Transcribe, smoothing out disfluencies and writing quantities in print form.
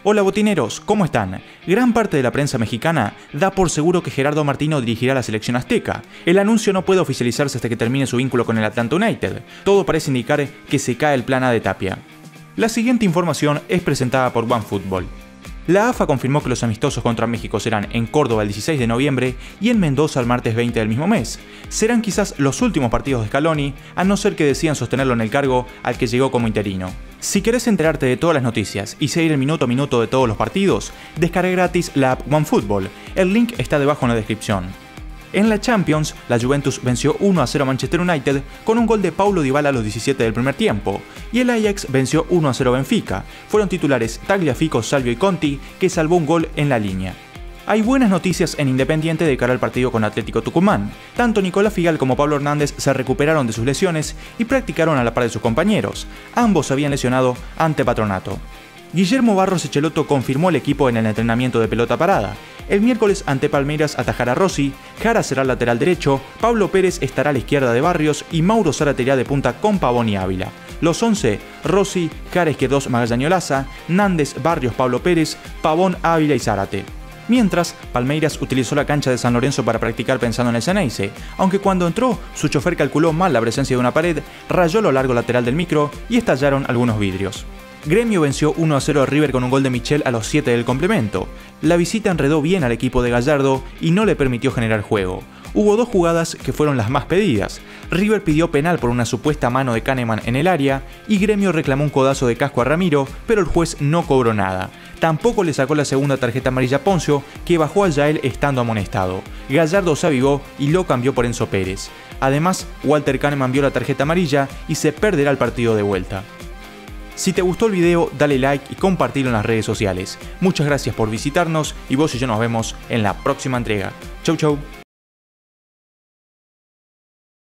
Hola botineros, ¿cómo están? Gran parte de la prensa mexicana da por seguro que Gerardo Martino dirigirá la selección azteca. El anuncio no puede oficializarse hasta que termine su vínculo con el Atlanta United. Todo parece indicar que se cae el plan A de Tapia. La siguiente información es presentada por OneFootball. La AFA confirmó que los amistosos contra México serán en Córdoba el 16 de noviembre y en Mendoza el martes 20 del mismo mes. Serán quizás los últimos partidos de Scaloni, a no ser que decidan sostenerlo en el cargo al que llegó como interino. Si querés enterarte de todas las noticias y seguir el minuto a minuto de todos los partidos, descarga gratis la app OneFootball. El link está debajo en la descripción. En la Champions, la Juventus venció 1-0 a Manchester United con un gol de Paulo Dybala a los 17 del primer tiempo, y el Ajax venció 1-0 a Benfica. Fueron titulares Tagliafico, Salvio y Conti, que salvó un gol en la línea. Hay buenas noticias en Independiente de cara al partido con Atlético Tucumán. Tanto Nicolás Figal como Pablo Hernández se recuperaron de sus lesiones y practicaron a la par de sus compañeros. Ambos se habían lesionado ante Patronato. Guillermo Barros Echelotto confirmó el equipo en el entrenamiento de pelota parada. El miércoles ante Palmeiras atajará Rossi, Jara será lateral derecho, Pablo Pérez estará a la izquierda de Barrios y Mauro Zárate irá de punta con Pavón y Ávila. Los 11, Rossi, Jara Izquierdos, Magallañolaza, Nández, Barrios, Pablo Pérez, Pavón, Ávila y Zárate. Mientras, Palmeiras utilizó la cancha de San Lorenzo para practicar pensando en el Ceneice, aunque cuando entró, su chofer calculó mal la presencia de una pared, rayó lo largo lateral del micro y estallaron algunos vidrios. Gremio venció 1-0 a River con un gol de Michel a los 7 del complemento. La visita enredó bien al equipo de Gallardo y no le permitió generar juego. Hubo dos jugadas que fueron las más pedidas. River pidió penal por una supuesta mano de Kahneman en el área y Gremio reclamó un codazo de casco a Ramiro, pero el juez no cobró nada. Tampoco le sacó la segunda tarjeta amarilla a Poncio, que bajó a Yael estando amonestado. Gallardo se avivó y lo cambió por Enzo Pérez. Además, Walter Kahneman vio la tarjeta amarilla y se perderá el partido de vuelta. Si te gustó el video, dale like y compartilo en las redes sociales. Muchas gracias por visitarnos y vos y yo nos vemos en la próxima entrega. Chau chau.